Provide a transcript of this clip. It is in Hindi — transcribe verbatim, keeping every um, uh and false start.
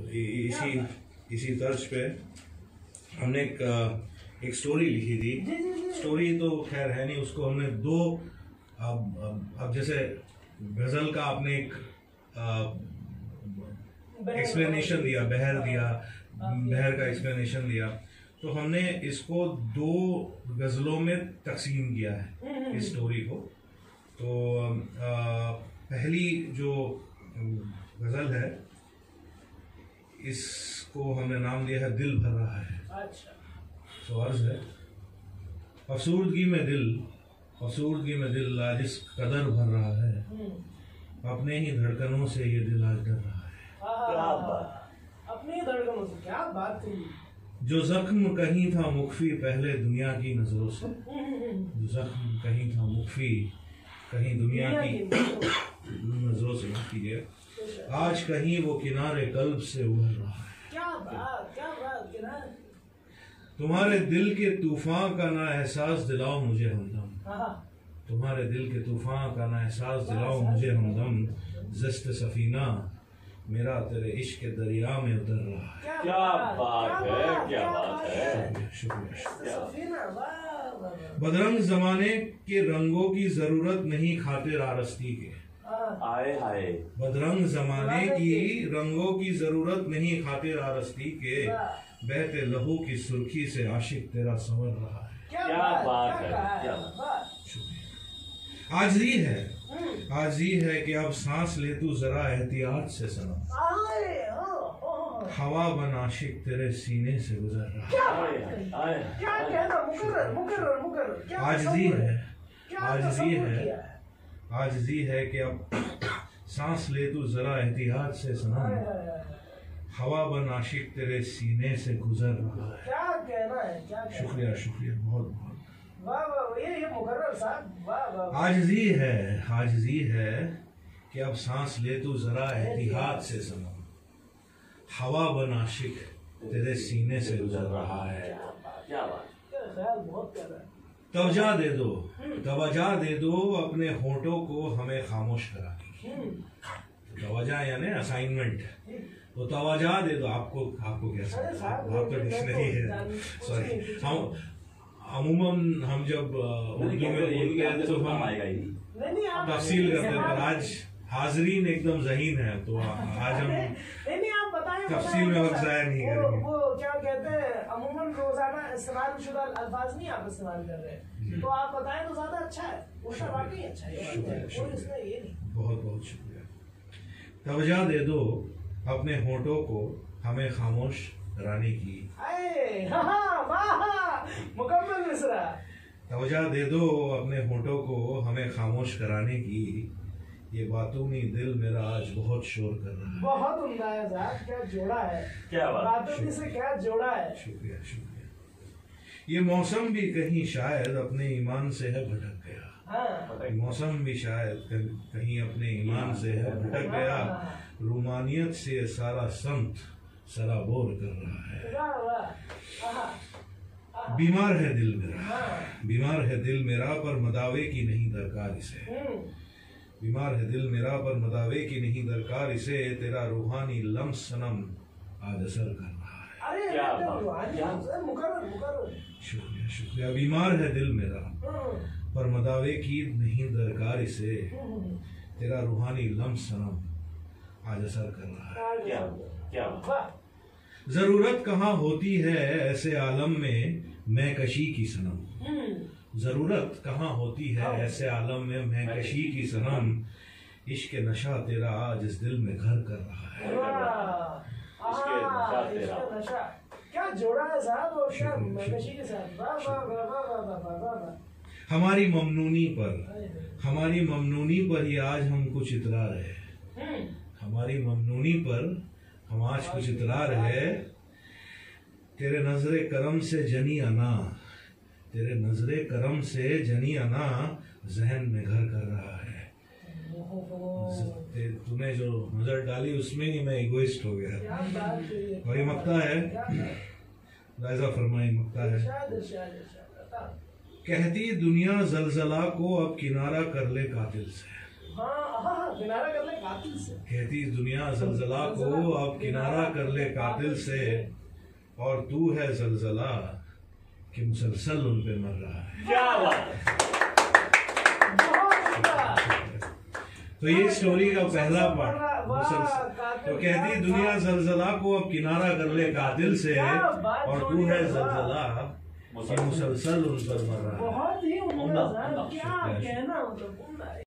इसी इसी तर्ज पे हमने एक एक स्टोरी लिखी थी। स्टोरी तो खैर है नहीं, उसको हमने दो अब अब, अब जैसे गजल का आपने एक एक्सप्लेनेशन दिया, बहर दिया, बहर का एक्सप्लेनेशन दिया, तो हमने इसको दो गजलों में तकसीम किया है इस स्टोरी को। तो आ, पहली जो गजल है इसको हमने नाम दिया है दिल भर रहा है। अच्छा। तो अर्ज है, अफसूर्दगी में दिल अफसूर्दगी में दिल आज इस कदर भर रहा है, अपने ही धड़कनों से ये दिल आज डर रहा है। क्या बात, अपने ही धड़कनों से, क्या बात थी। जो जख्म कहीं था मुख्फी पहले दुनिया की नजरों से, जो जख्म कहीं था मुख्फी कहीं दुनिया की नजरों से, माफ कीजिए, आज कहीं वो किनारे कल्ब से उभर रहा है। क्या बात, क्या बात, किनारे। तुम्हारे दिल के तूफान का ना एहसास दिलाओ मुझे हमदम, तुम्हारे दिल के तूफान का ना एहसास दिलाओ मुझे हमदम, ज़िस्त सफीना मेरा तेरे इश्क के दरिया में उतर रहा है। क्या बात है, क्या बात है, शुक्रिया शुक्रिया। बदरंग जमाने के रंगों की जरूरत नहीं खातिर आरस्ती के, आए हाय। बदरंग जमाने की रंगों की जरूरत नहीं खातिर आरस्ती के, बहते लहू की सुर्खी से आशिक तेरा संवर रहा है। क्या बात है, क्या बात। शुक्रिया। आजी है आजी है कि अब सांस ले तू जरा एहतियात से सनम, हवा बन आशिक तेरे सीने से गुजर रहा है। आजी है आजी है आजी है कि अब सांस ले तू जरा एहतियात से सनम, हवा बन आशिक तेरे सीने से गुजर रहा है। क्या कहना है, क्या शुक्रिया शुक्रिया, बहुत बहुत। वाह वाह, ये ये मुकर्रर साहब, वाह वाह। आजिज़ी है आजिज़ी है कि अब सांस ले तू जरा एहतियात से सनम, हवा बन आशिक तेरे सीने से गुजर रहा है। क्या बात, ख्याल बहुत कर रहा है। तवज्जो दे दो तवज्जो दे दो अपने होठों को हमें खामोश करा के, तवज्जो यानी असाइनमेंट, तो तवज्जो दे दो। आपको आपको क्या आप तो डिक्शनरी है, सॉरी। हम अमूमन हम जब उर्दू में बोलते हैं तो हम तफसील करते हैं, पर आज हाजरीन एकदम ज़हीन है, तो आज हम नहीं आप बताएं तफसील में वक्त ज़ाया नहीं करेंगे। वो क्या कहते हैं, अमूमन रोजाना इस्तेमाल शुदा अल्फाज नहीं आप इस्तेमाल कर रहे, तो आप बताएं तो ज्यादा अच्छा है। उसका वाकई अच्छा है, कोई इसमें ये नहीं। बहुत बहुत शुक्रिया। तवज्जो दे दो अपने होठों को हमें खामोश कराने की, मुकम्मल मिसरा। तवज्जो दे दो अपने होठों को हमें खामोश कराने की, ये बातों में दिल मेरा आज बहुत शोर कर रहा है। बहुत उम्दा है साहब, क्या जोड़ा है, क्या बात, बातों से क्या जोड़ा है। शुक्रिया शुक्रिया। ये मौसम भी कहीं शायद अपने ईमान से है भटक गया, हाँ। मौसम भी शायद कहीं अपने ईमान से है भटक गया, रूमानियत से सारा संत सराबोर कर रहा है। वाह वाह। बीमार है दिल मेरा बीमार है दिल मेरा पर मदावे की नहीं दरकार इसे, बीमार है दिल मेरा पर मदावे की नहीं दरकार इसे, तेरा रूहानी लम्स सनम आज असर कर रहा है। अरे क्या मुकर्रर मुकर्रर। शुक्रिया शुक्रिया। बीमार है दिल मेरा पर मदावे की नहीं दरकार इसे, तेरा रूहानी लम्स सनम आज असर कर रहा है। क्या क्या। जरूरत कहाँ होती है ऐसे आलम में मैं कशी की सनम, जरूरत कहाँ होती है ऐसे आलम में मैं कशी की सनम, इश्क नशा तेरा आज इस दिल में घर कर रहा है। नशा क्या जोड़ा है साहब, और क्या कशी के साथ। वाह वाह वाह वाह वाह वाह। हमारी ममनूनी पर हमारी ममनूनी पर ही आज हम कुछ इतरा रहे, हमारी ममनूनी पर हम आज कुछ इतरा रहे, तेरे नजरे करम से जनी अना, तेरे नजरे करम से जनी अना जहन में घर कर रहा है। तूने जो नजर डाली उसमें ही मैं इगोइस्ट हो गया। और ये मक्ता है, राजा फरमाई मक्ता है, कहती दुनिया जलजला को अब किनारा कर ले कातिल से, हाँ हाँ किनारा कर ले कातिल से। कहती दुनिया जलजला को अब किनारा कर ले कातिल से, और तू है जलजला कि मुसलसल उन पे मर रहा है। क्या बात तो ये स्टोरी का पहला पार्ट मुसलसल। तो कहती दुनिया जलजला को अब किनारा कर ले कातिल से, और तू है जलजला कि मुसलसल उन पर मर रहा है। बहुत ही उम्दा, क्या कहना मतलब।